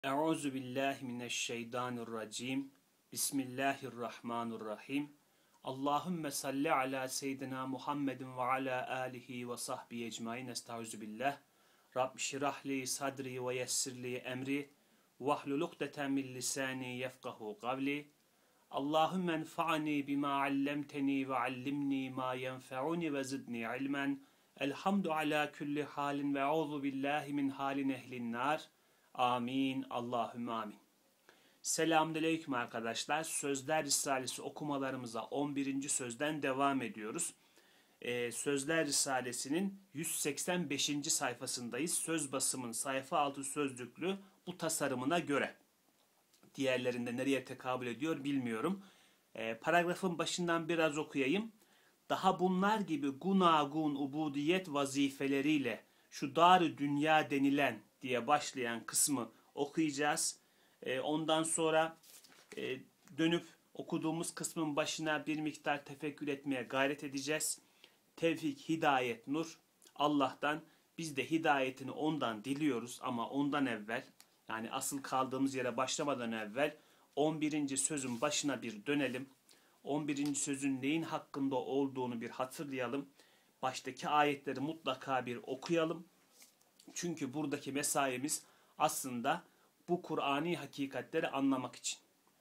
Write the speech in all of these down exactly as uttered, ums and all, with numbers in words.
Euzu billahi mineşşeytanirracim. Bismillahirrahmanirrahim. Allahümme salli ala seyyidina Muhammedin ve ala alihi ve sahbihi ecmaîn. Estaizu billah. Rabbi şirah li sadri ve yessir li emri vahlul ukdeten min lisani yefkahu kavli. Allahümme enfa'ni bima allemteni ve allimni ma yenfe'uni ve zidni ilmen. Elhamdu ala kulli halin ve euzu billahi min halin ehlin nar. Amin. Allahümme amin. Selamünaleyküm arkadaşlar. Sözler Risalesi okumalarımıza on birinci sözden devam ediyoruz. Ee, Sözler Risalesi'nin yüz seksen beşinci sayfasındayız. Söz basımın sayfa altı sözlüklü bu tasarımına göre. Diğerlerinde nereye tekabül ediyor bilmiyorum. Ee, paragrafın başından biraz okuyayım. Daha bunlar gibi gunagun ubudiyet vazifeleriyle şu dar-ı dünya denilen diye başlayan kısmı okuyacağız. E, ondan sonra e, dönüp okuduğumuz kısmın başına bir miktar tefekkür etmeye gayret edeceğiz. Tevfik, hidayet, nur Allah'tan. Biz de hidayetini ondan diliyoruz ama ondan evvel, yani asıl kaldığımız yere başlamadan evvel on birinci sözün başına bir dönelim. on birinci sözün neyin hakkında olduğunu bir hatırlayalım. Baştaki ayetleri mutlaka bir okuyalım. Çünkü buradaki mesaimiz aslında bu Kur'ani hakikatleri anlamak için.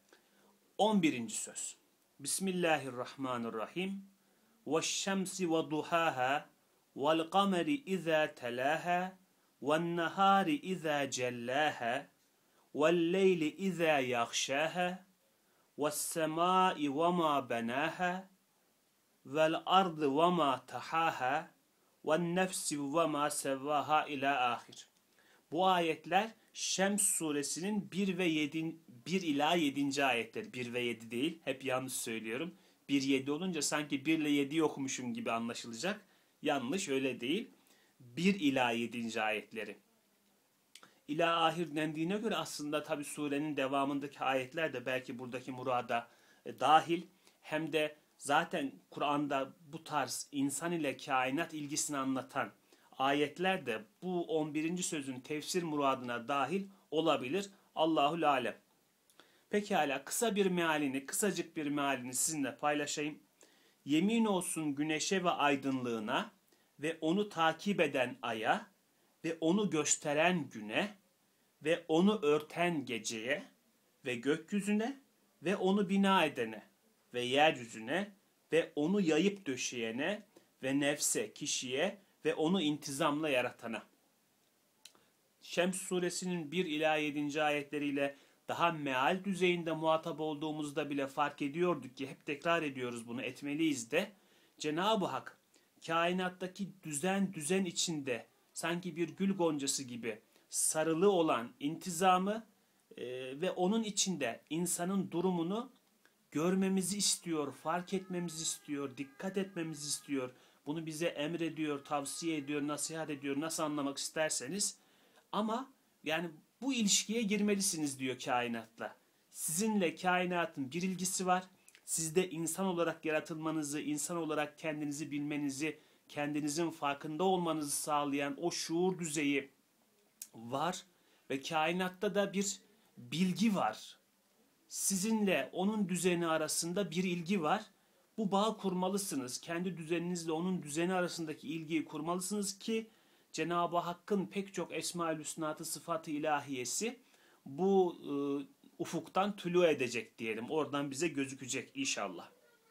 on birinci söz. Bismillahirrahmanirrahim. وَالشَّمْسِ وَضُحَاهَا وَالْقَمَرِ إِذَا تَلَاهَا وَالنَّهَارِ إِذَا جَلَّاهَا وَاللَّيْلِ إِذَا يَغْشَاهَا وَالسَّمَاءِ وَمَا بَنَاهَا وَالْأَرْضِ وَمَا تَحَاهَا وَالنَّفْسِ وَمَا سَوَّاهَا ila ahir. Bu ayetler Şems suresinin bir ve yedi, bir ila yedinci ayetleri. bir ve yedi değil, hep yanlış söylüyorum. bir yedi olunca sanki bir ile yediyi okumuşum gibi anlaşılacak. Yanlış, öyle değil. bir ila yedinci ayetleri. İla ahir dendiğine göre aslında tabi surenin devamındaki ayetler de belki buradaki murada e, dahil. Hem de zaten Kur'an'da bu tarz insan ile kainat ilgisini anlatan ayetler de bu on birinci sözün tefsir muradına dahil olabilir. Allahu alem. Pekala, kısa bir mealini, kısacık bir mealini sizinle paylaşayım. Yemin olsun güneşe ve aydınlığına ve onu takip eden aya ve onu gösteren güne ve onu örten geceye ve gökyüzüne ve onu bina edene ve yeryüzüne ve onu yayıp döşeyene ve nefse, kişiye ve onu intizamla yaratana. Şems suresinin bir ila yedinci ayetleriyle daha meal düzeyinde muhatap olduğumuzda bile fark ediyorduk ki, hep tekrar ediyoruz, bunu etmeliyiz de. Cenab-ı Hak kainattaki düzen düzen içinde sanki bir gül goncası gibi sarılı olan intizamı e, ve onun içinde insanın durumunu görmemizi istiyor, fark etmemizi istiyor, dikkat etmemizi istiyor. Bunu bize emrediyor, tavsiye ediyor, nasihat ediyor, nasıl anlamak isterseniz. Ama yani bu ilişkiye girmelisiniz diyor kainatla. Sizinle kainatın bir ilgisi var. Sizde insan olarak yaratılmanızı, insan olarak kendinizi bilmenizi, kendinizin farkında olmanızı sağlayan o şuur düzeyi var. Ve kainatta da bir bilgi var. Sizinle onun düzeni arasında bir ilgi var. Bu bağı kurmalısınız. Kendi düzeninizle onun düzeni arasındaki ilgiyi kurmalısınız ki Cenab-ı Hakk'ın pek çok Esma-ül Hüsnatı, sıfat-ı ilahiyesi bu e, ufuktan tülû edecek diyelim. Oradan bize gözükecek inşallah.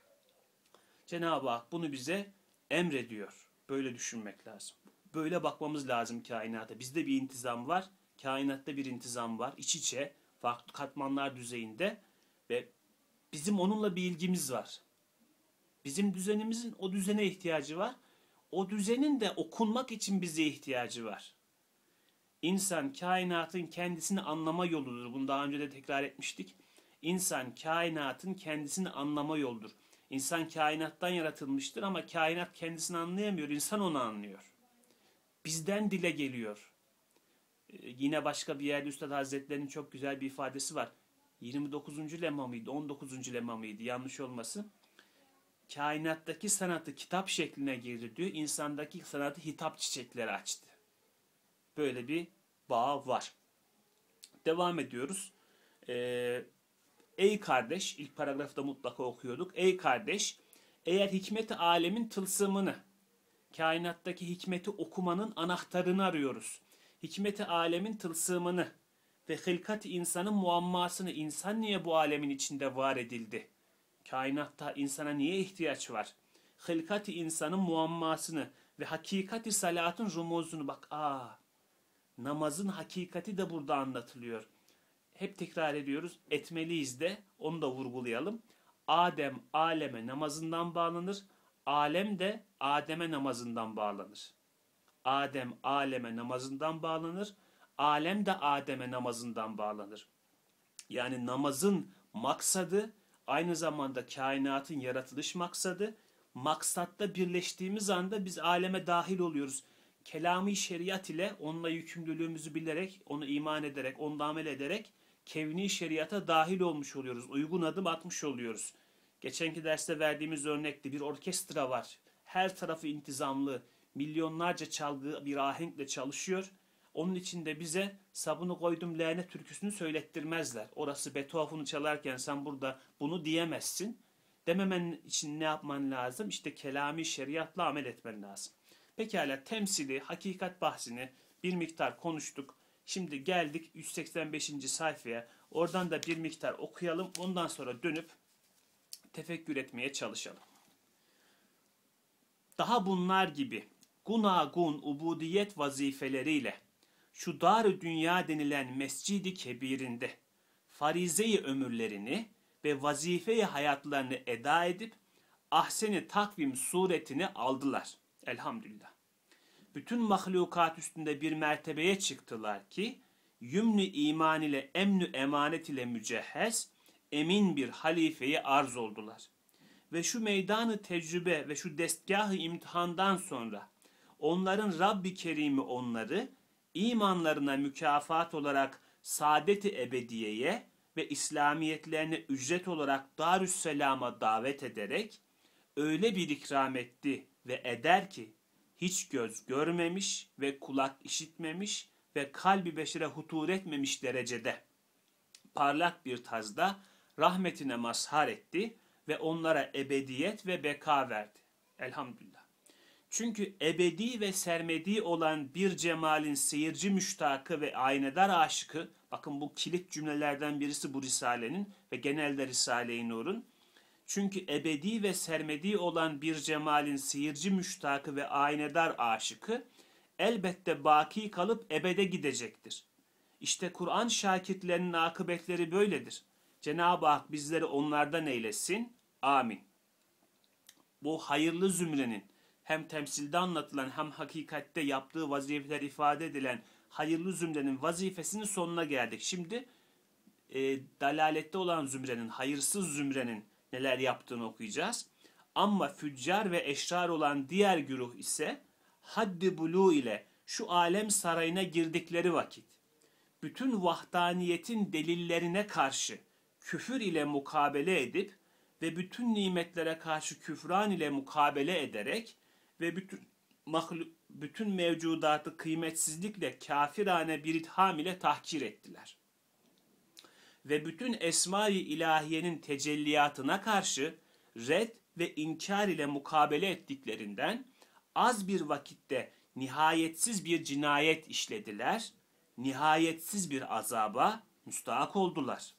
Cenab-ı Hak bunu bize emrediyor. Böyle düşünmek lazım. Böyle bakmamız lazım kainata. Bizde bir intizam var. Kainatta bir intizam var. İç içe, farklı katmanlar düzeyinde ve bizim onunla bir ilgimiz var. Bizim düzenimizin o düzene ihtiyacı var. O düzenin de okunmak için bize ihtiyacı var. İnsan kainatın kendisini anlama yoludur. Bunu daha önce de tekrar etmiştik. İnsan kainatın kendisini anlama yoludur. İnsan kainattan yaratılmıştır ama kainat kendisini anlayamıyor. İnsan onu anlıyor. Bizden dile geliyor. Ee, yine başka bir yerde Üstad Hazretleri'nin çok güzel bir ifadesi var. yirmi dokuzuncu lemma mıydı, on dokuzuncu lemma mıydı, yanlış olmasın. Kainattaki sanatı kitap şekline girdi diyor. İnsandaki sanatı hitap çiçekleri açtı. Böyle bir bağ var. devam ediyoruz. Ee, ey kardeş, ilk paragrafta mutlaka okuyorduk. Ey kardeş, eğer hikmet-i alemin tılsımını, kainattaki hikmeti okumanın anahtarını arıyoruz. Hikmet-i alemin tılsımını ve hılkat-ı insanın muammasını, insan niye bu alemin içinde var edildi? Kainatta insana niye ihtiyaç var? Hılkat-ı insanın muammasını ve hakikati salatın rumuzunu, bak aa, namazın hakikati de burada anlatılıyor. Hep tekrar ediyoruz, etmeliyiz de, onu da vurgulayalım. Adem aleme namazından bağlanır, alem de Adem'e namazından bağlanır. Adem aleme namazından bağlanır, alem de Adem'e namazından bağlanır. Yani namazın maksadı aynı zamanda kainatın yaratılış maksadı. Maksatta birleştiğimiz anda biz aleme dahil oluyoruz. Kelami şeriat ile onunla yükümlülüğümüzü bilerek, onu iman ederek, onunla amel ederek kevni şeriata dahil olmuş oluyoruz. Uygun adım atmış oluyoruz. Geçenki derste verdiğimiz örnekte bir orkestra var. Her tarafı intizamlı, milyonlarca çalgı bir ahenkle çalışıyor. Onun için de bize sabunu koydum leğene türküsünü söylettirmezler. Orası Beethoven'u çalarken sen burada bunu diyemezsin. Dememen için ne yapman lazım? İşte kelami şeriatla amel etmen lazım. Pekala, temsili, hakikat bahsini bir miktar konuştuk. Şimdi geldik yüz seksen beşinci sayfaya. Oradan da bir miktar okuyalım. Ondan sonra dönüp tefekkür etmeye çalışalım. Daha bunlar gibi gunagun ubudiyet vazifeleriyle şu dar-ı dünya denilen mescidi kebirinde farize-i ömürlerini ve vazife-i hayatlarını eda edip ahsen-i takvim suretini aldılar. Elhamdülillah. Bütün mahlukat üstünde bir mertebeye çıktılar ki yümnü iman ile emnü emanet ile mücehhez emin bir halifeyi arz oldular. Ve şu meydanı tecrübe ve şu destgahı imtihandan sonra onların Rabbi Kerim'i onları imanlarına mükafat olarak saadet-i ebediyeye ve İslamiyetlerine ücret olarak Darüsselam'a davet ederek öyle bir ikram etti ve eder ki hiç göz görmemiş ve kulak işitmemiş ve kalbi beşere hutur etmemiş derecede parlak bir tarzda rahmetine mazhar etti ve onlara ebediyet ve beka verdi. Elhamdülillah. Çünkü ebedi ve sermedi olan bir cemalin seyirci müştakı ve aynedar aşıkı, bakın bu kilit cümlelerden birisi bu Risale'nin ve genelde Risale-i Nur'un. Çünkü ebedi ve sermedi olan bir cemalin seyirci müştakı ve aynedar aşıkı elbette baki kalıp ebede gidecektir. İşte Kur'an şakirtlerinin akıbetleri böyledir. Cenab-ı Hak bizleri onlardan eylesin. Amin. Bu hayırlı zümrenin hem temsilde anlatılan hem hakikatte yaptığı vazifeler ifade edilen hayırlı zümrenin vazifesinin sonuna geldik. Şimdi e, dalalette olan zümrenin, hayırsız zümrenin neler yaptığını okuyacağız. Ama füccar ve eşrar olan diğer güruh ise haddi bulu ile şu alem sarayına girdikleri vakit bütün vahdaniyetin delillerine karşı küfür ile mukabele edip ve bütün nimetlere karşı küfran ile mukabele ederek ve bütün mahlu, bütün mevcudatı kıymetsizlikle kafirane bir itham ile tahkir ettiler. Ve bütün esma-i ilahiyenin tecelliyatına karşı red ve inkar ile mukabele ettiklerinden az bir vakitte nihayetsiz bir cinayet işlediler, nihayetsiz bir azaba müstahak oldular.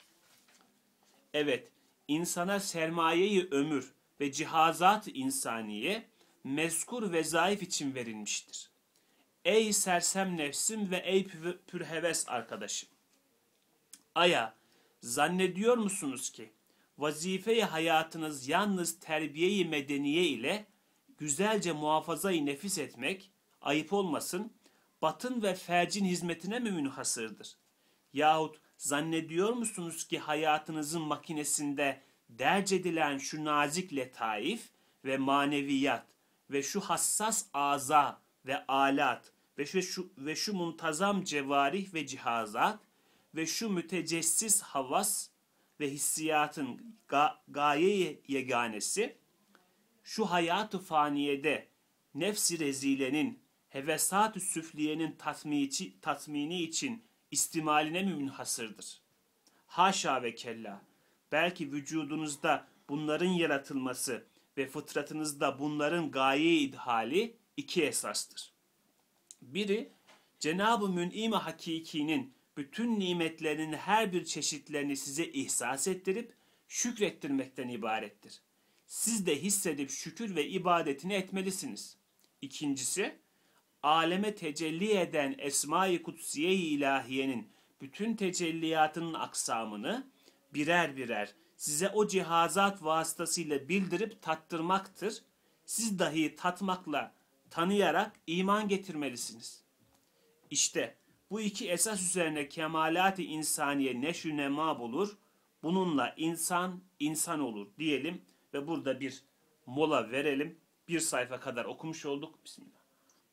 Evet, insana sermayeyi ömür ve cihazat-ı insaniye mezkur vezaif için verilmiştir. Ey sersem nefsim ve ey pürheves arkadaşım! Aya, zannediyor musunuz ki vazife-i hayatınız yalnız terbiye-i medeniye ile güzelce muhafaza-i nefis etmek, ayıp olmasın, batın ve fercin hizmetine mi münhasırdır? Yahut zannediyor musunuz ki hayatınızın makinesinde derc edilen şu nazik letaif ve maneviyat ve şu hassas aza ve alat ve şu, ve şu muntazam cevarih ve cihazat ve şu mütecessis havas ve hissiyatın ga gaye yeganesi, şu hayat-ı faniyede nefsi rezilenin, hevesat-ı süfliyenin tatmini için istimaline mi münhasırdır? Haşa ve kella. Belki vücudunuzda bunların yaratılması ve fıtratınızda bunların gaye-i idhali iki esastır. Biri, Cenab-ı Mün'im-i Hakiki'nin bütün nimetlerinin her bir çeşitlerini size ihsas ettirip şükrettirmekten ibarettir. Siz de hissedip şükür ve ibadetini etmelisiniz. İkincisi, aleme tecelli eden Esma-i Kutsiye-i İlahiye'nin bütün tecelliyatının aksamını birer birer size o cihazat vasıtasıyla bildirip tattırmaktır. Siz dahi tatmakla, tanıyarak iman getirmelisiniz. İşte bu iki esas üzerine kemalat-ı insaniye neşü nema bulur. Bununla insan, insan olur diyelim ve burada bir mola verelim. Bir sayfa kadar okumuş olduk. Bismillah.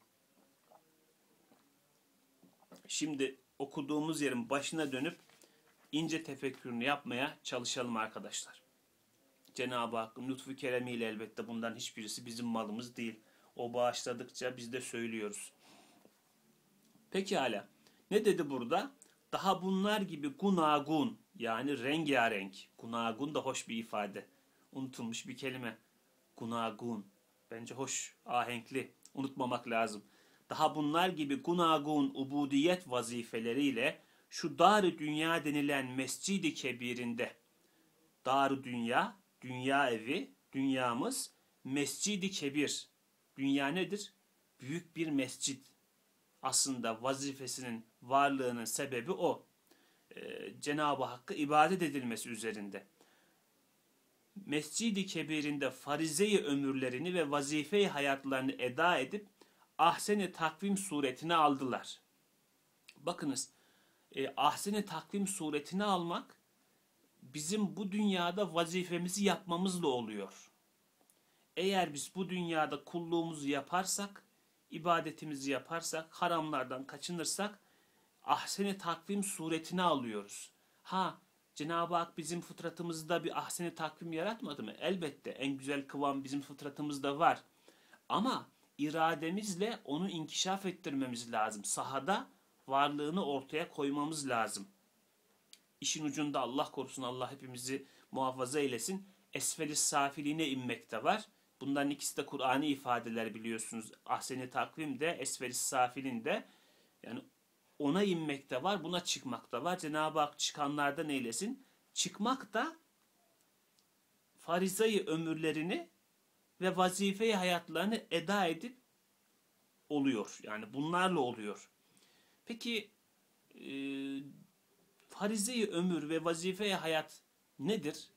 Şimdi okuduğumuz yerin başına dönüp ince tefekkürünü yapmaya çalışalım arkadaşlar. Cenab-ı Hakk'ın lütfu keremiyle elbette bundan hiçbirisi bizim malımız değil. O bağışladıkça biz de söylüyoruz. Pekala. Ne dedi burada? Daha bunlar gibi gunagun, yani rengarenk. Gunagun da hoş bir ifade. Unutulmuş bir kelime. Gunagun. Bence hoş, ahenkli. Unutmamak lazım. Daha bunlar gibi gunagun ubudiyet vazifeleriyle şu dar-ı dünya denilen mescid-i kebirinde, dar-ı dünya, dünya evi, dünyamız, mescid-i kebir. Dünya nedir? Büyük bir mescid. Aslında vazifesinin varlığının sebebi o. Ee, Cenab-ı Hakk'a ibadet edilmesi üzerinde. Mescid-i Kebir'inde farize-i ömürlerini ve vazife-i hayatlarını eda edip ahsen-i takvim suretini aldılar. Bakınız, e, ahsen-i takvim suretini almak bizim bu dünyada vazifemizi yapmamızla oluyor. Eğer biz bu dünyada kulluğumuzu yaparsak, ibadetimizi yaparsak, haramlardan kaçınırsak ahsen-i takvim suretini alıyoruz. Ha, Cenab-ı Hak bizim fıtratımızda bir ahsen-i takvim yaratmadı mı? Elbette en güzel kıvam bizim fıtratımızda var. Ama irademizle onu inkişaf ettirmemiz lazım. Sahada varlığını ortaya koymamız lazım. İşin ucunda Allah korusun, Allah hepimizi muhafaza eylesin, esfel-i safiliğine inmek de var. Bunların ikisi de Kur'an'ı ifadeler biliyorsunuz. Ahsen-i takvim de, esfel-i safilin de. Yani ona inmek de var, buna çıkmak da var. Cenab-ı Hak çıkanlardan eylesin. Çıkmak da farizayı ömürlerini ve vazife-i hayatlarını eda edip oluyor. Yani bunlarla oluyor. Peki e, farize-i ömür ve vazife-i hayat nedir?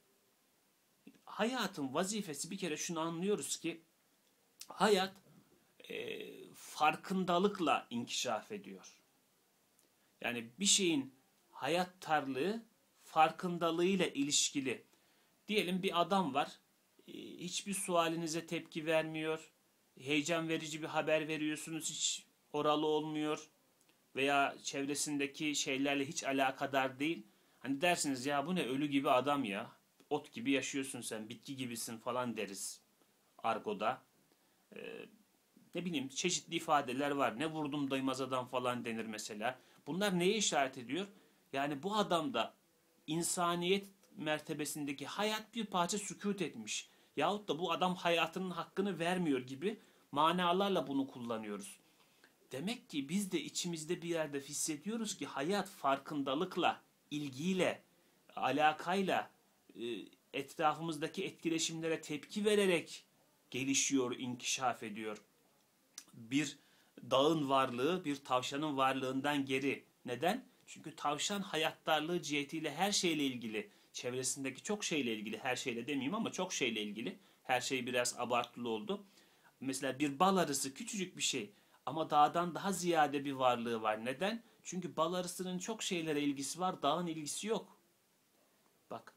Hayatın vazifesi, bir kere şunu anlıyoruz ki hayat e, farkındalıkla inkişaf ediyor. Yani bir şeyin hayat tarlığı farkındalığıyla ilişkili. Diyelim bir adam var, e, hiçbir sualinize tepki vermiyor, heyecan verici bir haber veriyorsunuz, hiç oralı olmuyor veya çevresindeki şeylerle hiç alakadar değil. Hani dersiniz ya bu ne, ölü gibi adam ya, ot gibi yaşıyorsun sen, bitki gibisin falan deriz argoda. Ee, ne bileyim, çeşitli ifadeler var. Ne vurdum duymaz adam falan denir mesela. Bunlar neye işaret ediyor? Yani bu adamda insaniyet mertebesindeki hayat bir parça sükût etmiş. Yahut da bu adam hayatının hakkını vermiyor gibi manalarla bunu kullanıyoruz. Demek ki biz de içimizde bir yerde hissediyoruz ki hayat farkındalıkla, ilgiyle, alakayla, etrafımızdaki etkileşimlere tepki vererek gelişiyor, inkişaf ediyor. Bir dağın varlığı bir tavşanın varlığından geri. Neden? Çünkü tavşan hayattarlığı cihetiyle her şeyle ilgili, çevresindeki çok şeyle ilgili, her şeyle demeyeyim ama çok şeyle ilgili, her şey biraz abartılı oldu. Mesela bir bal arısı küçücük bir şey ama dağdan daha ziyade bir varlığı var. Neden? Çünkü bal arısının çok şeylere ilgisi var, dağın ilgisi yok. Bak,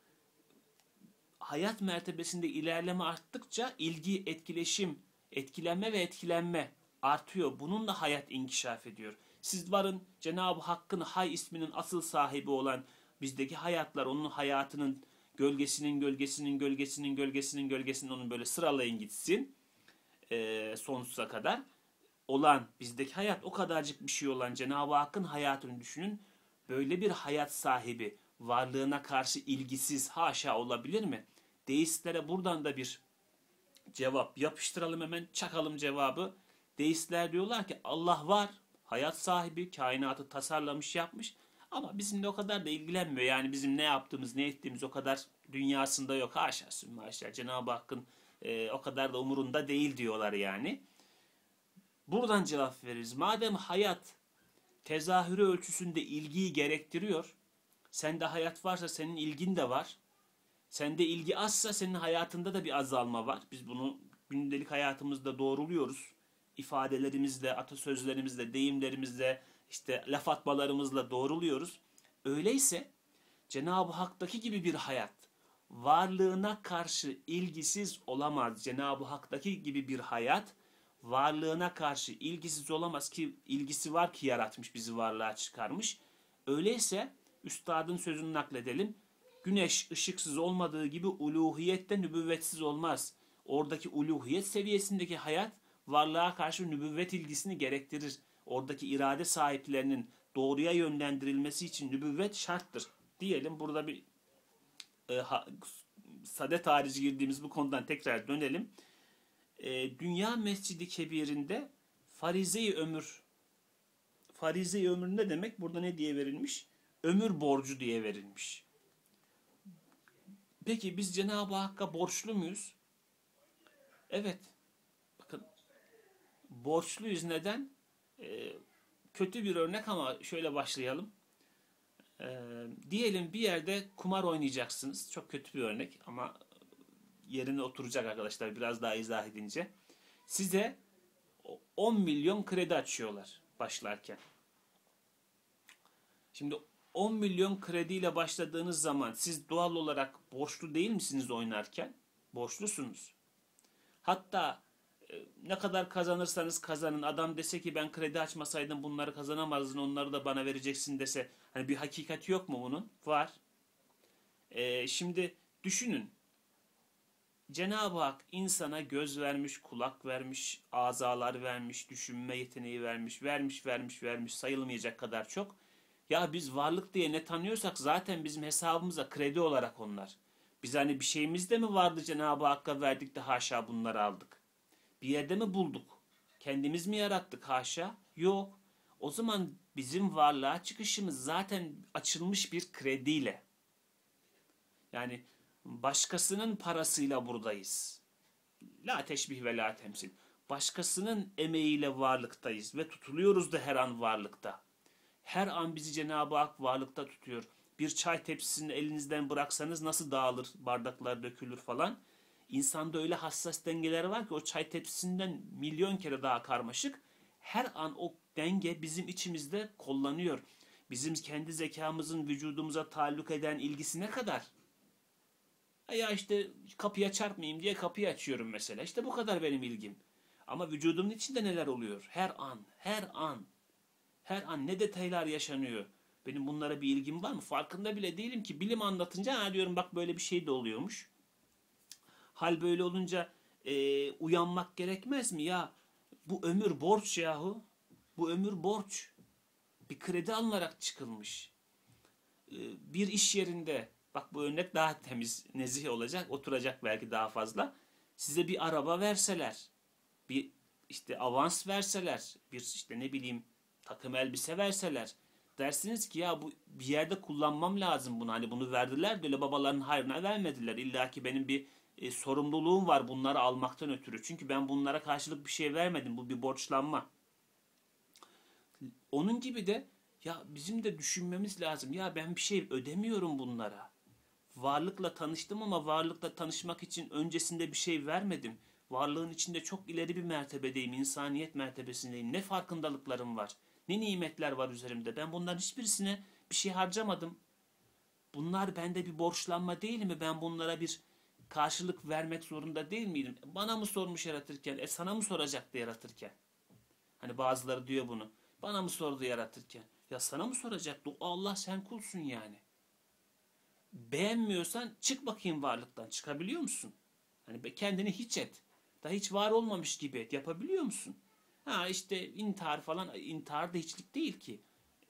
hayat mertebesinde ilerleme arttıkça ilgi, etkileşim, etkilenme ve etkilenme artıyor. Bununla hayat inkişaf ediyor. Siz varın, Cenab-ı Hakk'ın Hay isminin asıl sahibi olan bizdeki hayatlar, onun hayatının gölgesinin gölgesinin gölgesinin gölgesinin gölgesinin onun böyle sıralayın gitsin e, sonsuza kadar olan bizdeki hayat, o kadarcık bir şey olan Cenab-ı Hakk'ın hayatını düşünün. böyle bir hayat sahibi varlığına karşı ilgisiz haşa olabilir mi? Deistlere buradan da bir cevap yapıştıralım, hemen çakalım cevabı. Deistler diyorlar ki Allah var, hayat sahibi, kainatı tasarlamış yapmış ama bizimle o kadar da ilgilenmiyor. Yani bizim ne yaptığımız ne ettiğimiz o kadar dünyasında yok, haşa sümme haşa, Cenab-ı Hakk'ın e, o kadar da umurunda değil diyorlar yani. Buradan cevap veririz. Madem hayat tezahürü ölçüsünde ilgiyi gerektiriyor, sende hayat varsa senin ilgin de var. Sende ilgi azsa senin hayatında da bir azalma var. Biz bunu gündelik hayatımızda doğruluyoruz. İfadelerimizle, atasözlerimizle, deyimlerimizle, işte laf atmalarımızla doğruluyoruz. Öyleyse Cenab-ı Hak'taki gibi bir hayat varlığına karşı ilgisiz olamaz. Cenab-ı Hak'taki gibi bir hayat varlığına karşı ilgisiz olamaz ki ilgisi var ki yaratmış, bizi varlığa çıkarmış. Öyleyse üstadın sözünü nakledelim. Güneş ışıksız olmadığı gibi uluhiyet de nübüvvetsiz olmaz. Oradaki uluhiyet seviyesindeki hayat varlığa karşı nübüvvet ilgisini gerektirir. Oradaki irade sahiplerinin doğruya yönlendirilmesi için nübüvvet şarttır. Diyelim burada bir e, ha, sade harici girdiğimiz bu konudan tekrar dönelim. E, Dünya Mescidi Kebir'inde farize-i ömür, farize-i ömür ne demek? Burada ne diye verilmiş? Ömür borcu diye verilmiş. Peki biz Cenab-ı Hakk'a borçlu muyuz? Evet. Bakın, borçluyuz. Neden? Ee, kötü bir örnek ama şöyle başlayalım. Ee, diyelim bir yerde kumar oynayacaksınız. Çok kötü bir örnek ama yerine oturacak arkadaşlar biraz daha izah edince. Size on milyon kredi açıyorlar başlarken. Şimdi on milyon krediyle başladığınız zaman siz doğal olarak borçlu değil misiniz oynarken? Borçlusunuz. Hatta e, ne kadar kazanırsanız kazanın, adam dese ki ben kredi açmasaydım bunları kazanamazdın, onları da bana vereceksin dese, hani bir hakikati yok mu bunun? Var. E, şimdi düşünün. Cenab-ı Hak insana göz vermiş, kulak vermiş, azalar vermiş, düşünme yeteneği vermiş, vermiş, vermiş, vermiş, sayılmayacak kadar çok. Ya biz varlık diye ne tanıyorsak zaten bizim hesabımıza kredi olarak onlar. Biz hani bir şeyimiz de mi vardı Cenab-ı Hakk'a verdik de haşa bunları aldık? Bir yerde mi bulduk? Kendimiz mi yarattık haşa? Yok. O zaman bizim varlığa çıkışımız zaten açılmış bir krediyle. Yani başkasının parasıyla buradayız. La teşbih ve la temsil. Başkasının emeğiyle varlıktayız ve tutuluyoruz da her an varlıkta. Her an bizi Cenab-ı Hak varlıkta tutuyor. Bir çay tepsisini elinizden bıraksanız nasıl dağılır, bardaklar dökülür falan. İnsanda öyle hassas dengeler var ki o çay tepsisinden milyon kere daha karmaşık. Her an o denge bizim içimizde kullanıyor. Bizim kendi zekamızın vücudumuza taalluk eden ilgisi ne kadar? Ya işte kapıya çarpmayayım diye kapıyı açıyorum mesela. İşte bu kadar benim ilgim. Ama vücudumun içinde neler oluyor? Her an, her an. Her an ne detaylar yaşanıyor. Benim bunlara bir ilgim var mı? Farkında bile değilim ki. Bilim anlatınca ha diyorum bak böyle bir şey de oluyormuş. Hal böyle olunca e, uyanmak gerekmez mi ya? Bu ömür borç yahu. Bu ömür borç. Bir kredi alınarak çıkılmış. E, bir iş yerinde, bak bu örnek daha temiz, nezih olacak, oturacak belki daha fazla. Size bir araba verseler, bir işte avans verseler, bir işte ne bileyim takım elbise verseler, dersiniz ki ya bu bir yerde kullanmam lazım bunu. Hani bunu verdiler böyle babaların hayrına vermediler. İlla ki benim bir e, sorumluluğum var bunları almaktan ötürü. Çünkü ben bunlara karşılık bir şey vermedim. Bu bir borçlanma. Onun gibi de ya bizim de düşünmemiz lazım. Ya ben bir şey ödemiyorum bunlara. Varlıkla tanıştım ama varlıkla tanışmak için öncesinde bir şey vermedim. Varlığın içinde çok ileri bir mertebedeyim. İnsaniyet mertebesindeyim. Ne farkındalıklarım var. Ne nimetler var üzerimde. Ben bunların hiçbirisine bir şey harcamadım. Bunlar bende bir borçlanma değil mi? Ben bunlara bir karşılık vermek zorunda değil miydim? Bana mı sormuş yaratırken? E sana mı soracaktı yaratırken? Hani bazıları diyor bunu. Bana mı sordu yaratırken? Ya sana mı soracaktı? O Allah, sen kulsun yani. Beğenmiyorsan çık bakayım varlıktan. Çıkabiliyor musun? Hani kendini hiç et. Daha hiç var olmamış gibi et. Yapabiliyor musun? Ha işte intihar falan. İntihar da hiçlik değil ki.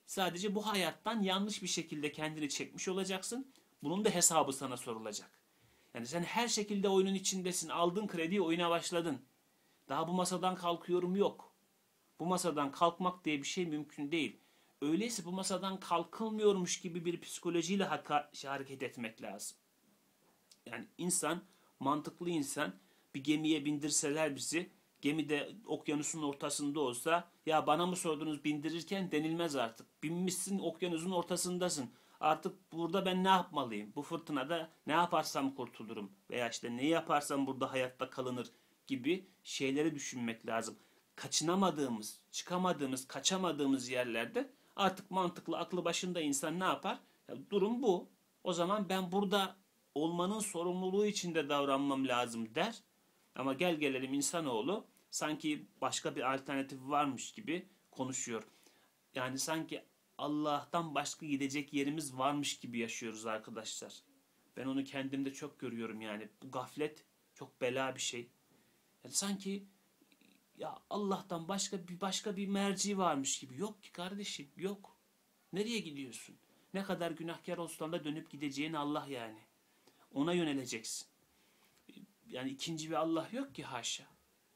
Sadece bu hayattan yanlış bir şekilde kendini çekmiş olacaksın. Bunun da hesabı sana sorulacak. Yani sen her şekilde oyunun içindesin. Aldın krediyi, oyuna başladın. Daha bu masadan kalkıyorum yok. Bu masadan kalkmak diye bir şey mümkün değil. Öyleyse bu masadan kalkılmıyormuş gibi bir psikolojiyle hareket etmek lazım. Yani insan, mantıklı insan, bir gemiye bindirseler bizi, gemide okyanusun ortasında olsa, ya bana mı sordunuz bindirirken denilmez artık. Binmişsin, okyanusun ortasındasın. Artık burada ben ne yapmalıyım? Bu fırtınada ne yaparsam kurtulurum? Veya işte ne yaparsam burada hayatta kalınır gibi şeyleri düşünmek lazım. Kaçınamadığımız, çıkamadığımız, kaçamadığımız yerlerde artık mantıklı, aklı başında insan ne yapar? Ya durum bu. O zaman ben burada olmanın sorumluluğu içinde davranmam lazım der. Ama gel gelelim insanoğlu sanki başka bir alternatif varmış gibi konuşuyor. Yani sanki Allah'tan başka gidecek yerimiz varmış gibi yaşıyoruz arkadaşlar. Ben onu kendimde çok görüyorum yani. Bu gaflet çok bela bir şey. Yani sanki ya Allah'tan başka bir başka bir merci varmış gibi. Yok ki kardeşim, yok. Nereye gidiyorsun? Ne kadar günahkar olsan da dönüp gideceğin Allah yani. Ona yöneleceksin. Yani ikinci bir Allah yok ki haşa.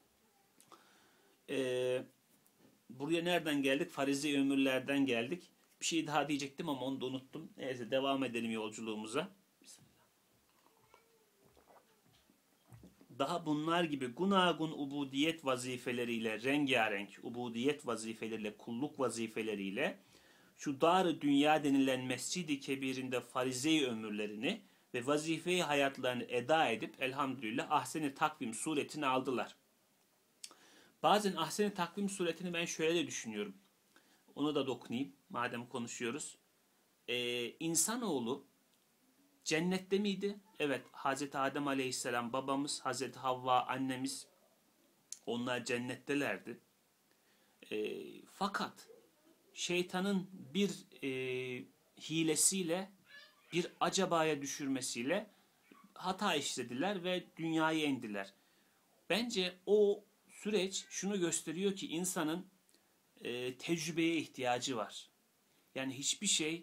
Ee, buraya nereden geldik? Farizi ömürlerden geldik. Bir şey daha diyecektim ama onu da unuttum. Neyse devam edelim yolculuğumuza. Daha bunlar gibi gunagun ubudiyet vazifeleriyle, rengarenk ubudiyet vazifeleriyle, kulluk vazifeleriyle şu dar dünya denilen mescid-i kebirinde farize-i ömürlerini ve vazife-i hayatlarını eda edip elhamdülillah ahsen-i takvim suretini aldılar. Bazen ahsen-i takvim suretini ben şöyle de düşünüyorum. Onu da dokunayım madem konuşuyoruz. Ee, insanoğlu cennette miydi? Evet, Hazreti Adem Aleyhisselam babamız, Hazreti Havva annemiz, onlar cennettelerdi. E, fakat şeytanın bir e, hilesiyle, bir acabaya düşürmesiyle hata işlediler ve dünyaya indiler. Bence o süreç şunu gösteriyor ki insanın e, tecrübeye ihtiyacı var. Yani hiçbir şey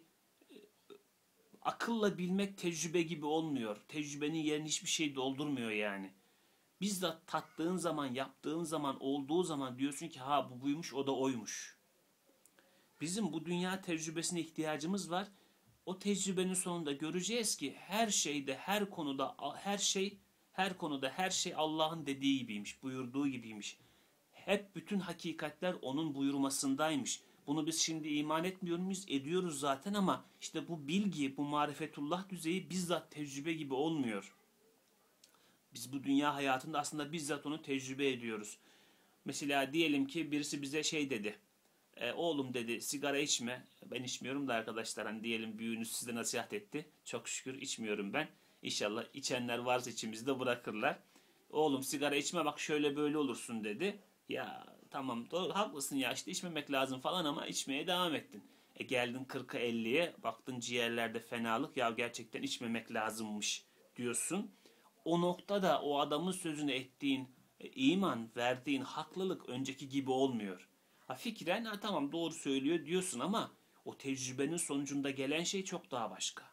akılla bilmek tecrübe gibi olmuyor. Tecrübenin yerini hiçbir şey doldurmuyor yani. Bizzat tattığın zaman, yaptığın zaman, olduğu zaman diyorsun ki ha bu buymuş, o da oymuş. Bizim bu dünya tecrübesine ihtiyacımız var. O tecrübenin sonunda göreceğiz ki her şeyde, her konuda, her şey, her konuda her şey Allah'ın dediği gibiymiş, buyurduğu gibiymiş. Hep bütün hakikatler onun buyurmasındaymış. Bunu biz şimdi iman etmiyor muyuz? Ediyoruz zaten ama işte bu bilgi, bu marifetullah düzeyi bizzat tecrübe gibi olmuyor. Biz bu dünya hayatında aslında bizzat onu tecrübe ediyoruz. Mesela diyelim ki birisi bize şey dedi. E, oğlum dedi sigara içme. Ben içmiyorum da arkadaşlar hani diyelim büyüğünüz size nasihat etti. Çok şükür içmiyorum ben. İnşallah içenler varsa içimizde bırakırlar. Oğlum sigara içme bak şöyle böyle olursun dedi. Ya tamam doğru, haklısın ya işte içmemek lazım falan ama içmeye devam ettin. E geldin kırka elliye baktın ciğerlerde fenalık ya gerçekten içmemek lazımmış diyorsun. O noktada o adamın sözünü ettiğin e, iman, verdiğin haklılık önceki gibi olmuyor. Ha fikren ha, tamam doğru söylüyor diyorsun ama o tecrübenin sonucunda gelen şey çok daha başka.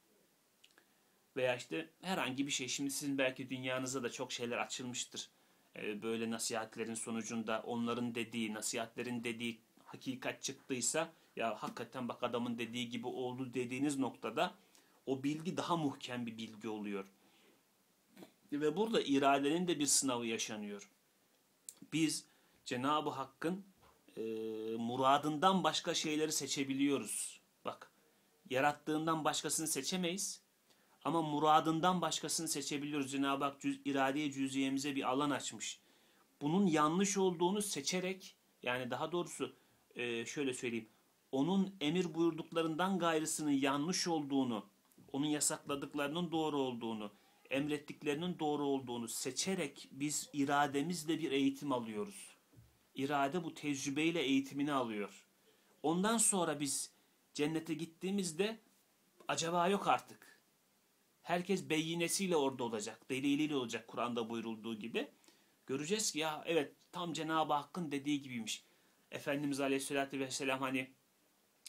Veya işte herhangi bir şey. Şimdi sizin belki dünyanıza da çok şeyler açılmıştır. Ee, böyle nasihatlerin sonucunda onların dediği, nasihatlerin dediği hakikat çıktıysa ya hakikaten bak adamın dediği gibi oldu dediğiniz noktada o bilgi daha muhkem bir bilgi oluyor. Ve burada iradenin de bir sınavı yaşanıyor. Biz Cenab-ı Hakk'ın e, muradından başka şeyleri seçebiliyoruz. Bak, yarattığından başkasını seçemeyiz. Ama muradından başkasını seçebiliyoruz. Cenab-ı Hak cüz, irade-i cüziyemize bir alan açmış. Bunun yanlış olduğunu seçerek, yani daha doğrusu e, şöyle söyleyeyim. Onun emir buyurduklarından gayrısının yanlış olduğunu, onun yasakladıklarının doğru olduğunu, emrettiklerinin doğru olduğunu seçerek biz irademizle bir eğitim alıyoruz. İrade bu tecrübeyle eğitimini alıyor. Ondan sonra biz cennete gittiğimizde acaba yok artık. Herkes beyinesiyle orada olacak, deliliyle olacak Kur'an'da buyurulduğu gibi. Göreceğiz ki ya evet tam Cenab-ı Hakk'ın dediği gibiymiş. Efendimiz Aleyhisselatü Vesselam hani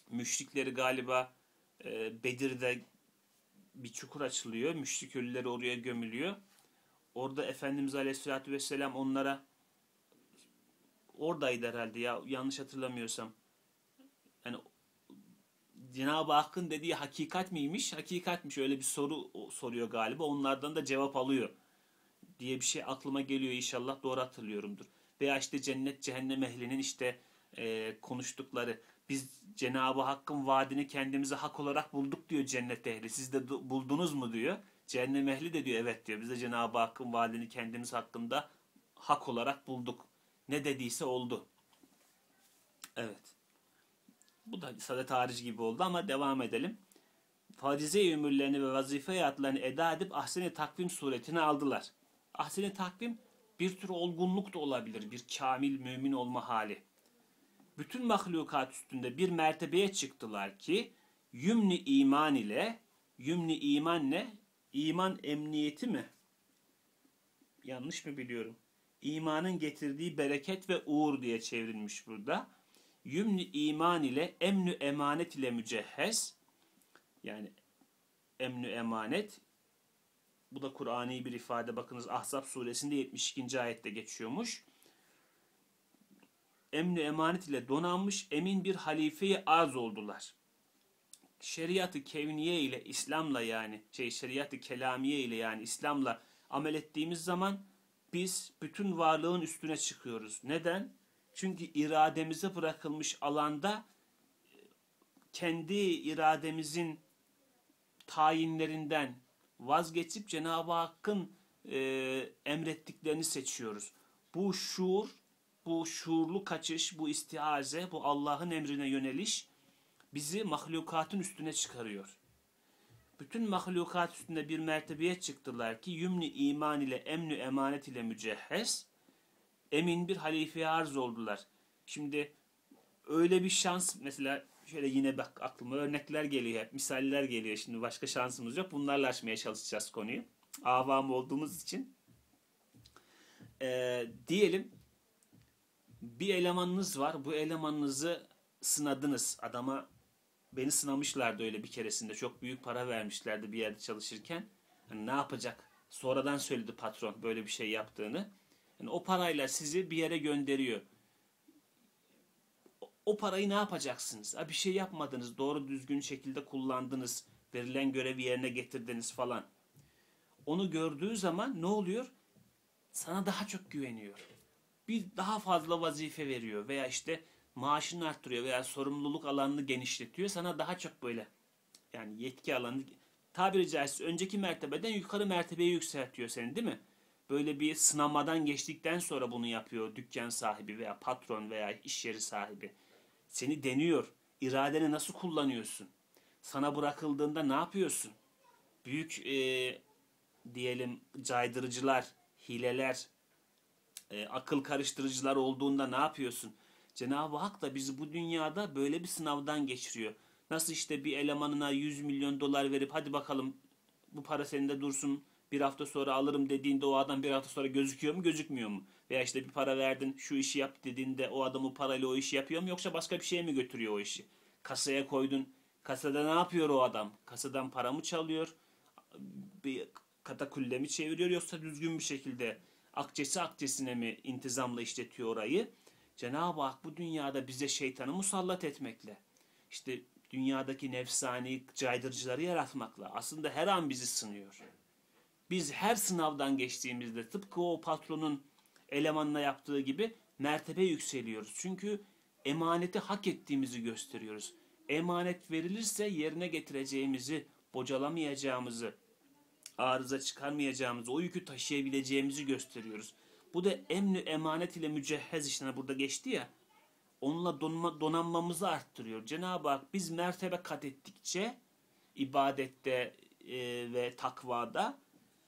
Müşrikleri galiba e, Bedir'de bir çukur açılıyor. Müşrik ölüleri oraya gömülüyor. Orada Efendimiz Aleyhisselatü Vesselam onlara, oradaydı herhalde ya, yanlış hatırlamıyorsam. Yani Cenab-ı Hakk'ın dediği hakikat miymiş? Hakikatmiş. Öyle bir soru soruyor galiba. Onlardan da cevap alıyor diye bir şey aklıma geliyor, inşallah doğru hatırlıyorumdur. Veya işte cennet cehennem ehlinin işte e, konuştukları, biz Cenab-ı Hakk'ın vaadini kendimize hak olarak bulduk diyor cennet ehli. Siz de buldunuz mu diyor. Cehennem ehli de diyor evet diyor. Biz de Cenab-ı Hakk'ın vaadini kendimiz hakkında hak olarak bulduk. Ne dediyse oldu. Evet. Bu da saadet harici gibi oldu ama devam edelim. Farize ömürlerini ve vazife hayatlarını eda edip ahsen-i takvim suretini aldılar. Ahsen-i takvim bir tür olgunluk da olabilir. Bir kamil mümin olma hali. Bütün mahlukat üstünde bir mertebeye çıktılar ki yümni iman ile, yümni iman ne? İman emniyeti mi? Yanlış mı biliyorum? İmanın getirdiği bereket ve uğur diye çevrilmiş burada. Yümni iman ile emnü emanet ile mücehhez, yani emnü emanet, bu da Kur'ani bir ifade. Bakınız Ahzab suresinde yetmiş ikinci ayette geçiyormuş. Emni emanet ile donanmış emin bir halifeye arz oldular. Şeriatı kevniye ile, İslam'la, yani şey şeriatı kelamiye ile, yani İslam'la amel ettiğimiz zaman biz bütün varlığın üstüne çıkıyoruz. Neden? Çünkü irademize bırakılmış alanda kendi irademizin tayinlerinden vazgeçip Cenab-ı Hakk'ın e, emrettiklerini seçiyoruz. Bu şuur, bu şuurlu kaçış, bu istiaze, bu Allah'ın emrine yöneliş bizi mahlukatın üstüne çıkarıyor. Bütün mahlukat üstünde bir mertebeye çıktılar ki yümni iman ile, emnü emanet ile mücehhez, emin bir halifeye arz oldular. Şimdi öyle bir şans, mesela şöyle yine bak aklıma örnekler geliyor, hep misaller geliyor. Şimdi başka şansımız yok. Bunlarla açmaya çalışacağız konuyu. Avam olduğumuz için. Ee, diyelim bir elemanınız var. Bu elemanınızı sınadınız. Adama, beni sınamışlardı öyle bir keresinde. Çok büyük para vermişlerdi bir yerde çalışırken. Yani ne yapacak? Sonradan söyledi patron böyle bir şey yaptığını. Yani o parayla sizi bir yere gönderiyor. O parayı ne yapacaksınız? Ha, bir şey yapmadınız, doğru düzgün şekilde kullandınız, verilen görevi yerine getirdiniz falan. Onu gördüğü zaman ne oluyor? Sana daha çok güveniyor. Bir daha fazla vazife veriyor veya işte maaşını arttırıyor veya sorumluluk alanını genişletiyor. Sana daha çok böyle, yani yetki alanı, tabiri caizse önceki mertebeden yukarı mertebeye yükseltiyor seni, değil mi? Böyle bir sınamadan geçtikten sonra bunu yapıyor dükkan sahibi veya patron veya iş yeri sahibi. Seni deniyor. İradeni nasıl kullanıyorsun? Sana bırakıldığında ne yapıyorsun? Büyük e, diyelim caydırıcılar, hileler, e, akıl karıştırıcılar olduğunda ne yapıyorsun? Cenab-ı Hak da bizi bu dünyada böyle bir sınavdan geçiriyor. Nasıl işte bir elemanına yüz milyon dolar verip hadi bakalım bu para senin dursun, bir hafta sonra alırım dediğinde o adam bir hafta sonra gözüküyor mu gözükmüyor mu? Veya işte bir para verdin şu işi yap dediğinde o adam o parayla o işi yapıyor mu yoksa başka bir şeye mi götürüyor o işi? Kasaya koydun, kasada ne yapıyor o adam? Kasadan para mı çalıyor? Bir katakulle mi çeviriyor yoksa düzgün bir şekilde akçesi akçesine mi intizamla işletiyor orayı? Cenab-ı Hak bu dünyada bize şeytanı musallat etmekle, işte dünyadaki nefsani caydırıcıları yaratmakla aslında her an bizi sınıyor. Biz her sınavdan geçtiğimizde tıpkı o patronun elemanına yaptığı gibi mertebe yükseliyoruz. Çünkü emaneti hak ettiğimizi gösteriyoruz. Emanet verilirse yerine getireceğimizi, bocalamayacağımızı, arıza çıkarmayacağımızı, o yükü taşıyabileceğimizi gösteriyoruz. Bu da emni emanet ile mücehhez, işte burada geçti ya, onunla donma, donanmamızı arttırıyor. Cenab-ı Hak biz mertebe kat ettikçe ibadette e, ve takvada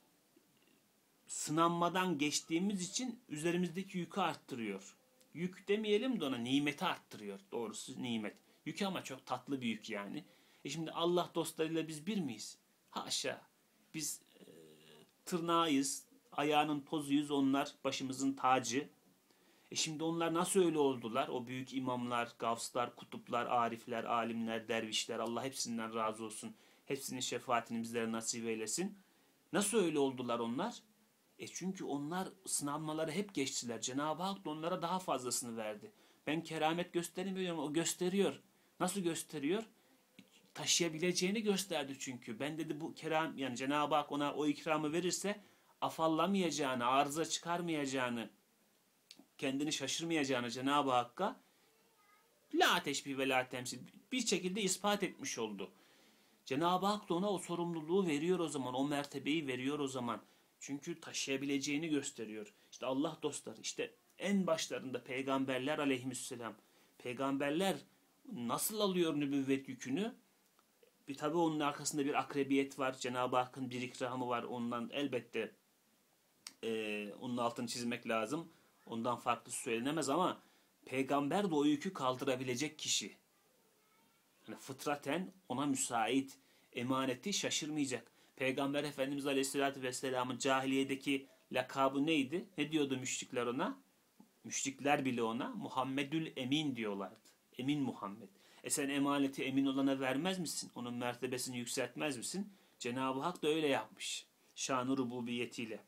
sınanmadan geçtiğimiz için üzerimizdeki yükü arttırıyor. Yük demeyelim de ona, nimeti arttırıyor. Doğrusu nimet. Yük ama çok tatlı bir yük yani. E şimdi Allah dostlarıyla biz bir miyiz? Haşa. Biz e, tırnağıyız, ayağının tozuyuz, onlar başımızın tacı. E şimdi onlar nasıl öyle oldular? O büyük imamlar, gavslar, kutuplar, arifler, alimler, dervişler, Allah hepsinden razı olsun. Hepsinin şefaatini bizlere nasip eylesin. Nasıl öyle oldular onlar? E çünkü onlar sınanmaları hep geçtiler. Cenab-ı Hak da onlara daha fazlasını verdi. Ben keramet gösteremiyorum, o gösteriyor. Nasıl gösteriyor? Taşıyabileceğini gösterdi çünkü. Ben dedi bu keram, yani Cenab-ı Hak ona o ikramı verirse afallamayacağını, arıza çıkarmayacağını, kendini şaşırmayacağını Cenab-ı Hakk'a la teşbih ve la temsil bir şekilde ispat etmiş oldu. Cenab-ı Hak da ona o sorumluluğu veriyor o zaman, o mertebeyi veriyor o zaman. Çünkü taşıyabileceğini gösteriyor. İşte Allah dostları, işte en başlarında peygamberler aleyhisselam. Peygamberler nasıl alıyor nübüvvet yükünü? Bir tabi onun arkasında bir akrebiyet var. Cenab-ı Hakk'ın bir ikramı var. Ondan elbette e, onun altını çizmek lazım. Ondan farklı söylenemez ama peygamber de o yükü kaldırabilecek kişi. Yani fıtraten ona müsait, emaneti şaşırmayacak. Peygamber Efendimiz Aleyhisselatü Vesselam'ın cahiliyedeki lakabı neydi? Ne diyordu müşrikler ona? Müşrikler bile ona Muhammedül Emin diyorlardı. Emin Muhammed. E sen emaneti emin olana vermez misin? Onun mertebesini yükseltmez misin? Cenab-ı Hak da öyle yapmış. Şan-ı rububiyetiyle.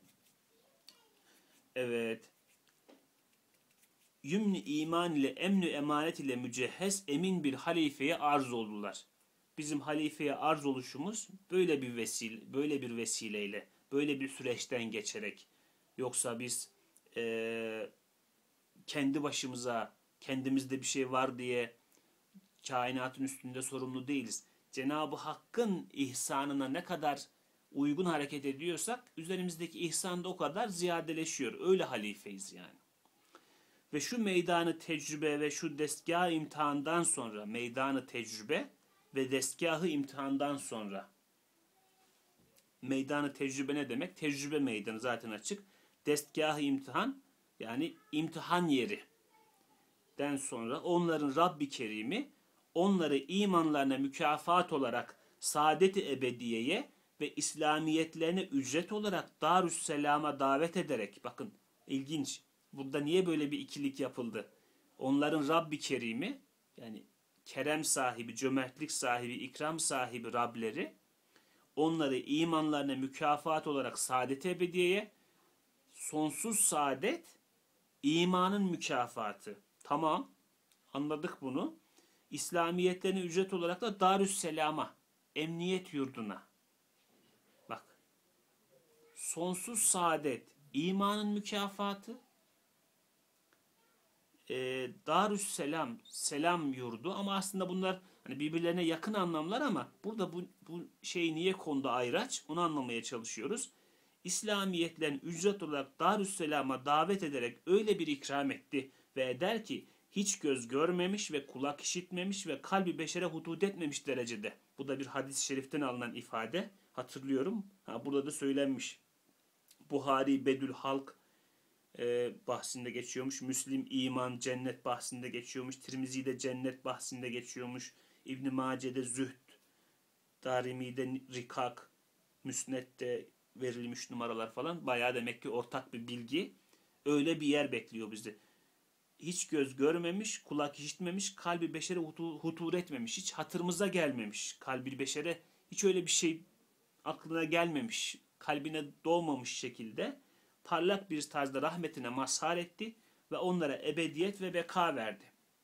Evet. Yümnü iman ile emnü emanet ile mücehhez emin bir halifeye arz oldular. Bizim halifeye arz oluşumuz böyle bir vesile, böyle bir vesileyle, böyle bir süreçten geçerek. Yoksa biz e, kendi başımıza, kendimizde bir şey var diye kainatın üstünde sorumlu değiliz. Cenab-ı Hakk'ın ihsanına ne kadar uygun hareket ediyorsak üzerimizdeki ihsan da o kadar ziyadeleşiyor. Öyle halifeyiz yani. Ve şu meydanı tecrübe ve şu destgah imtihandan sonra, meydanı tecrübe ve destgahı imtihandan sonra, meydanı tecrübe ne demek? Tecrübe meydanı zaten açık. Destgahı imtihan, yani imtihan yeri den sonra onların Rabbi Kerim'i onları imanlarına mükafat olarak saadet-i ebediyeye ve İslamiyetlerine ücret olarak Darüsselam'a davet ederek, bakın ilginç, burada niye böyle bir ikilik yapıldı? Onların Rabbi Kerim'i, yani kerem sahibi, cömertlik sahibi, ikram sahibi Rableri onları imanlarına mükafat olarak saadet-i ebediyeye, sonsuz saadet imanın mükafatı. Tamam, anladık bunu. İslamiyetlerine ücret olarak da Darüsselam'a, emniyet yurduna. Bak, sonsuz saadet, imanın mükafatı, e, Darüsselam, selam yurdu, ama aslında bunlar hani birbirlerine yakın anlamlar, ama burada bu, bu şey niye kondu ayraç, onu anlamaya çalışıyoruz. İslamiyetlerin ücret olarak Darüsselam'a davet ederek öyle bir ikram etti ve eder ki hiç göz görmemiş ve kulak işitmemiş ve kalbi beşere hudud etmemiş derecede. Bu da bir hadis-i şeriften alınan ifade. Hatırlıyorum. Ha, burada da söylenmiş. Buhari Bedül Halk e, bahsinde geçiyormuş. Müslim iman, cennet bahsinde geçiyormuş. Tirmizi'de cennet bahsinde geçiyormuş. İbn-i Mace'de zühd, Darimi'de rikak, Müsned'de verilmiş numaralar falan. Bayağı demek ki ortak bir bilgi. Öyle bir yer bekliyor bizi. Hiç göz görmemiş, kulak işitmemiş, kalbi beşere hutur etmemiş, hiç hatırımıza gelmemiş. Kalbi beşere hiç öyle bir şey aklına gelmemiş, kalbine doğmamış şekilde parlak bir tarzda rahmetine mazhar etti ve onlara ebediyet ve beka verdi.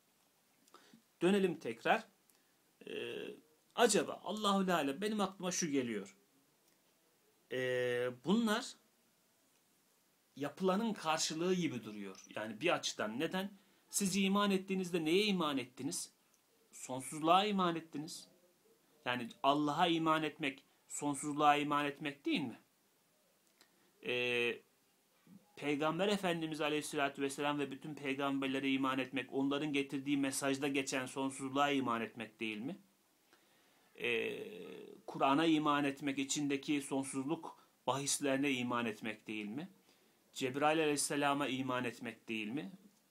Dönelim tekrar. Ee, acaba Allahu Teala, benim aklıma şu geliyor. Ee, bunlar yapılanın karşılığı gibi duruyor. Yani bir açıdan neden? Siz iman ettiğinizde neye iman ettiniz? Sonsuzluğa iman ettiniz. Yani Allah'a iman etmek, sonsuzluğa iman etmek değil mi? Ee, Peygamber Efendimiz Aleyhisselatü Vesselam ve bütün peygamberlere iman etmek, onların getirdiği mesajda geçen sonsuzluğa iman etmek değil mi? Ee, Kur'an'a iman etmek, içindeki sonsuzluk bahislerine iman etmek değil mi? Cebrail Aleyhisselam'a iman etmek değil mi?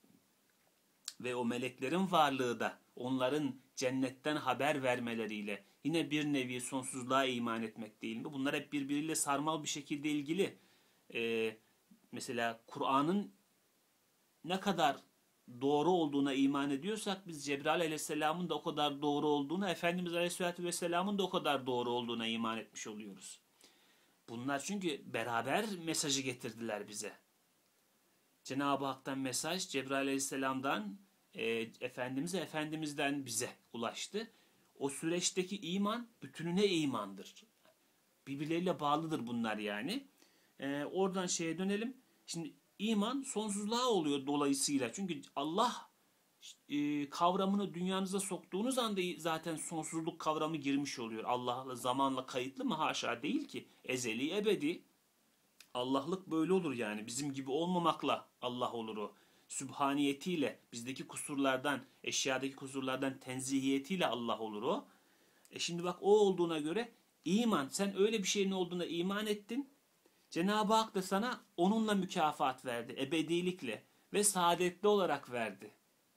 Ve o meleklerin varlığı da onların cennetten haber vermeleriyle yine bir nevi sonsuzluğa iman etmek değil mi? Bunlar hep birbiriyle sarmal bir şekilde ilgili. Ee, mesela Kur'an'ın ne kadar doğru olduğuna iman ediyorsak biz Cebrail aleyhisselamın da o kadar doğru olduğuna, Efendimiz aleyhisselatü vesselamın da o kadar doğru olduğuna iman etmiş oluyoruz. Bunlar çünkü beraber mesajı getirdiler bize. Cenab-ı Hak'tan mesaj Cebrail aleyhisselamdan e, Efendimiz'e, Efendimiz'den bize ulaştı. O süreçteki iman bütününe imandır. Birbirleriyle bağlıdır bunlar yani. E, oradan şeye dönelim. Şimdi iman sonsuzluğa oluyor dolayısıyla. Çünkü Allah e, kavramını dünyanıza soktuğunuz anda zaten sonsuzluk kavramı girmiş oluyor. Allah'la zamanla kayıtlı mı? Haşa, değil ki. Ezeli, ebedi. Allah'lık böyle olur yani. Bizim gibi olmamakla Allah olur o. Sübhaniyetiyle, bizdeki kusurlardan, eşyadaki kusurlardan tenzihiyetiyle Allah olur o. E şimdi bak, o olduğuna göre iman, sen öyle bir şeyin olduğuna iman ettin. Cenab-ı Hak da sana onunla mükafat verdi. Ebedilikle ve saadetli olarak verdi.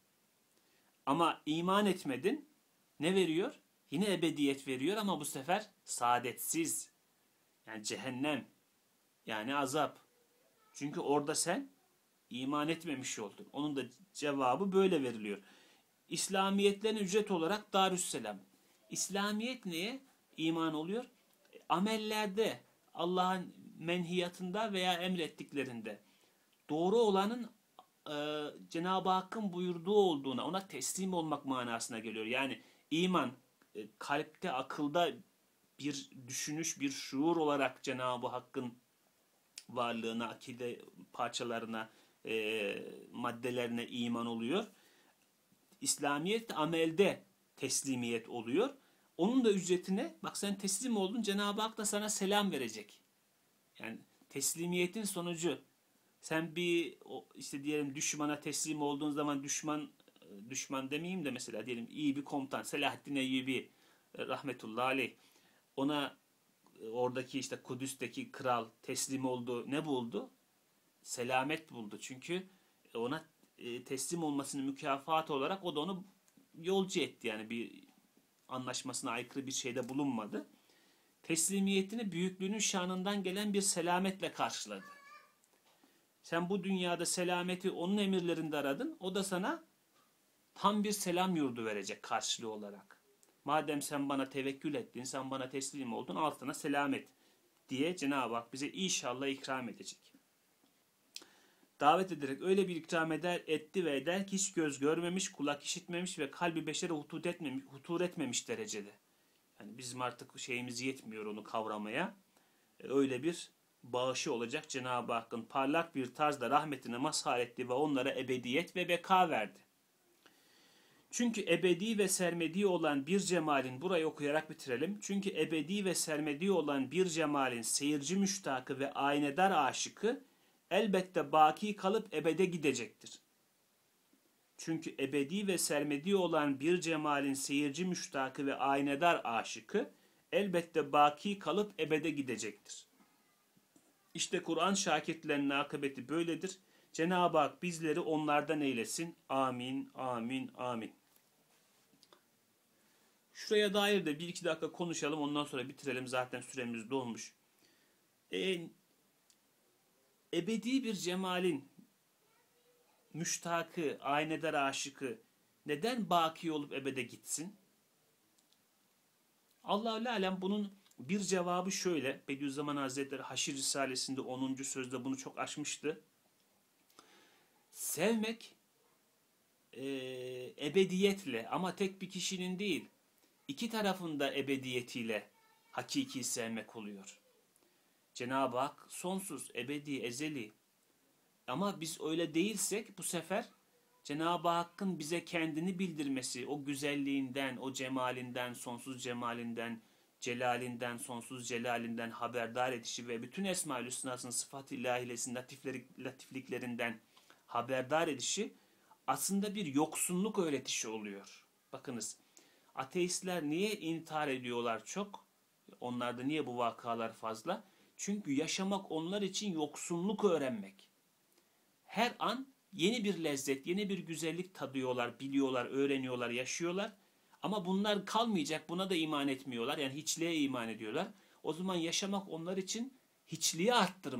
Ama iman etmedin. Ne veriyor? Yine ebediyet veriyor ama bu sefer saadetsiz. Yani cehennem. Yani azap. Çünkü orada sen iman etmemiş oldun. Onun da cevabı böyle veriliyor. İslamiyetlerin ücret olarak Darüsselam. İslamiyet neye iman oluyor? Amellerde, Allah'ın menhiyatında veya emrettiklerinde doğru olanın e, Cenab-ı Hakk'ın buyurduğu olduğuna, ona teslim olmak manasına geliyor. Yani iman e, kalpte, akılda bir düşünüş, bir şuur olarak Cenab-ı Hakk'ın varlığına, akide parçalarına, e, maddelerine iman oluyor. İslamiyet amelde teslimiyet oluyor. Onun da ücretine, bak sen teslim oldun, Cenab-ı Hak da sana selam verecek. Yani teslimiyetin sonucu, sen bir işte diyelim düşmana teslim olduğun zaman, düşman düşman demeyeyim de mesela diyelim iyi bir komutan Selahaddin Eyyubi rahmetullahi aleyh, ona oradaki işte Kudüs'teki kral teslim oldu, ne buldu? Selamet buldu. Çünkü ona teslim olmasının mükafatı olarak o da onu yolcu etti. Yani bir anlaşmasına aykırı bir şeyde bulunmadı. Teslimiyetini büyüklüğünün şanından gelen bir selametle karşıladı. Sen bu dünyada selameti onun emirlerinde aradın. O da sana tam bir selam yurdu verecek karşılığı olarak. Madem sen bana tevekkül ettin, sen bana teslim oldun, altına selamet diye Cenab-ı Hak bize inşallah ikram edecek. Davet ederek öyle bir ikram eder, etti ve eder ki hiç göz görmemiş, kulak işitmemiş ve kalbi beşere hutur etmemiş, hutur etmemiş derecede. Yani bizim artık şeyimiz yetmiyor onu kavramaya. Öyle bir bağışı olacak Cenab-ı Hakk'ın, parlak bir tarzda rahmetine mazhar etti ve onlara ebediyet ve beka verdi. Çünkü ebedi ve sermedi olan bir cemalin, burayı okuyarak bitirelim. Çünkü ebedi ve sermedi olan bir cemalin seyirci müştakı ve aynedar aşıkı elbette baki kalıp ebede gidecektir. Çünkü ebedi ve sermedi olan bir cemalin seyirci müştakı ve aynedar aşıkı elbette baki kalıp ebede gidecektir. İşte Kur'an şakirtlerinin akıbeti böyledir. Cenab-ı Hak bizleri onlardan eylesin. Amin, amin, amin. Şuraya dair de bir iki dakika konuşalım. Ondan sonra bitirelim. Zaten süremiz dolmuş. Ee, ebedi bir cemalin müştakı, aynedar aşıkı neden baki olup ebede gitsin? Allah-u Alem bunun bir cevabı şöyle. Bediüzzaman Hazretleri Haşir Risalesi'nde onuncu sözde bunu çok açmıştı. Sevmek e, ebediyetle, ama tek bir kişinin değil, iki tarafında ebediyetiyle hakiki sevmek oluyor. Cenab-ı Hak sonsuz, ebedi, ezeli. Ama biz öyle değilsek bu sefer Cenab-ı Hakk'ın bize kendini bildirmesi, o güzelliğinden, o cemalinden, sonsuz cemalinden, celalinden, sonsuz celalinden haberdar edişi ve bütün Esma-ül Hüsna'sının sıfat-ı ilahilesinin latifliklerinden haberdar edişi aslında bir yoksunluk öğretişi oluyor. Bakınız, ateistler niye intihar ediyorlar çok? Onlarda niye bu vakalar fazla? Çünkü yaşamak onlar için yoksunluk öğrenmek. Her an yeni bir lezzet, yeni bir güzellik tadıyorlar, biliyorlar, öğreniyorlar, yaşıyorlar. Ama bunlar kalmayacak, buna da iman etmiyorlar. Yani hiçliğe iman ediyorlar. O zaman yaşamak onlar için hiçliği arttırmak.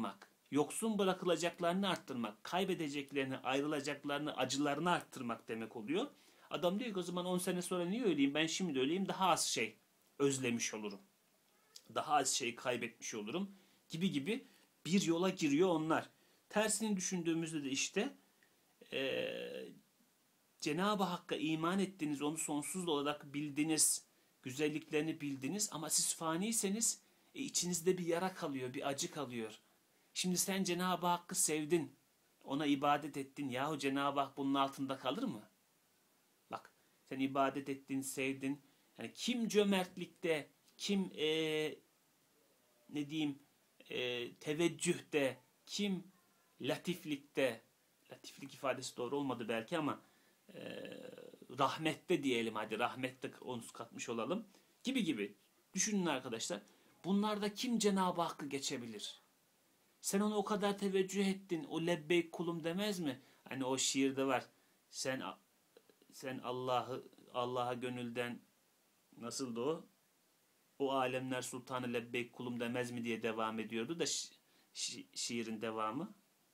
Yoksun bırakılacaklarını arttırmak, kaybedeceklerini, ayrılacaklarını, acılarını arttırmak demek oluyor. Adam diyor ki o zaman on sene sonra niye öleyim? Ben şimdi öleyim, daha az şey özlemiş olurum. Daha az şey kaybetmiş olurum gibi gibi bir yola giriyor onlar. Tersini düşündüğümüzde de işte ee, Cenab-ı Hakk'a iman ettiniz, onu sonsuz olarak bildiniz, güzelliklerini bildiniz ama siz faniyseniz e, içinizde bir yara kalıyor, bir acı kalıyor. Şimdi sen Cenab-ı Hakk'ı sevdin, ona ibadet ettin. Yahu Cenab-ı Hak bunun altında kalır mı? Bak, sen ibadet ettin, sevdin. Yani kim cömertlikte, kim e, ne diyeyim e, teveccühte, kim latiflikte, latiflik ifadesi doğru olmadı belki ama e, rahmette diyelim, hadi rahmette onu katmış olalım gibi gibi. Düşünün arkadaşlar. Bunlarda kim Cenab-ı Hakk'ı geçebilir? Sen onu o kadar teveccüh ettin. O lebbeyk kulum demez mi? Hani o şiirde var. Sen sen Allah'ı Allah'a gönülden, nasıldı o? O alemler sultanı lebbeyk kulum demez mi diye devam ediyordu da şi, şi, şiirin devamı.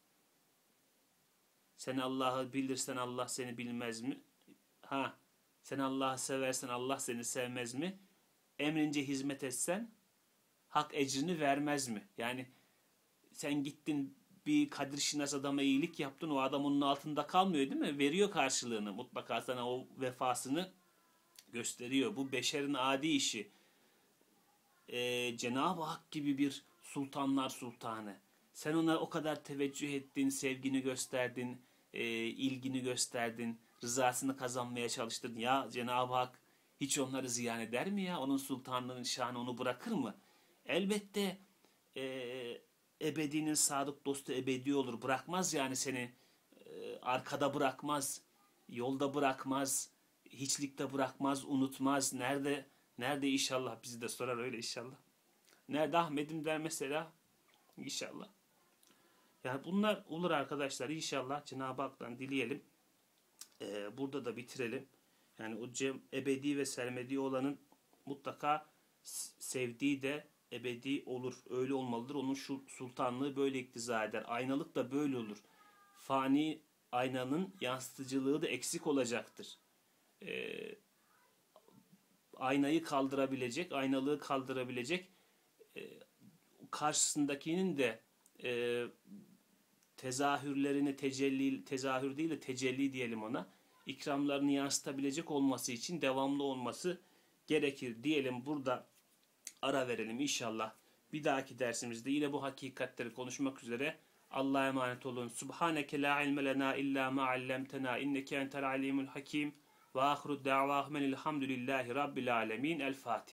Sen Allah'ı bilirsen Allah seni bilmez mi? Ha, sen Allah'ı seversen Allah seni sevmez mi? Emrince hizmet etsen hak ecrini vermez mi? Yani sen gittin bir Kadir Şinas adama iyilik yaptın, o adam onun altında kalmıyor değil mi? Veriyor karşılığını, mutlaka sana o vefasını gösteriyor. Bu beşerin adi işi. Ee, Cenab-ı Hak gibi bir sultanlar sultanı. Sen ona o kadar teveccüh ettin, sevgini gösterdin, e, ilgini gösterdin, rızasını kazanmaya çalıştın. Ya Cenab-ı Hak hiç onları ziyan eder mi ya? Onun sultanlığının şanı onu bırakır mı? Elbette e, ebedinin sadık dostu ebedi olur. Bırakmaz yani seni, e, arkada bırakmaz, yolda bırakmaz, hiçlikte bırakmaz, unutmaz. Nerede nerede inşallah, bizi de sorar öyle inşallah. Nerede Ahmet'im der mesela, inşallah. Yani bunlar olur arkadaşlar, inşallah Cenab-ı Hak'tan dileyelim. Ee, burada da bitirelim. Yani o cem, ebedi ve sermedi olanın mutlaka sevdiği de ebedi olur. Öyle olmalıdır. Onun şu sultanlığı böyle iktiza eder. Aynalık da böyle olur. Fani aynanın yansıtıcılığı da eksik olacaktır. Ee, aynayı kaldırabilecek, aynalığı kaldırabilecek, e, karşısındakinin de e, tezahürlerini, tecelli, tezahür değil de tecelli diyelim ona, ikramlarını yansıtabilecek olması için devamlı olması gerekir diyelim. Burada ara verelim inşallah. Bir dahaki dersimizde yine bu hakikatleri konuşmak üzere. Allah'a emanet olun. Subhaneke la ilme lena illa ma allamtena inneke entel alimul hakim. Ve ahiru da'vahum elhamdülillahi rabbil alemin. El Fatiha.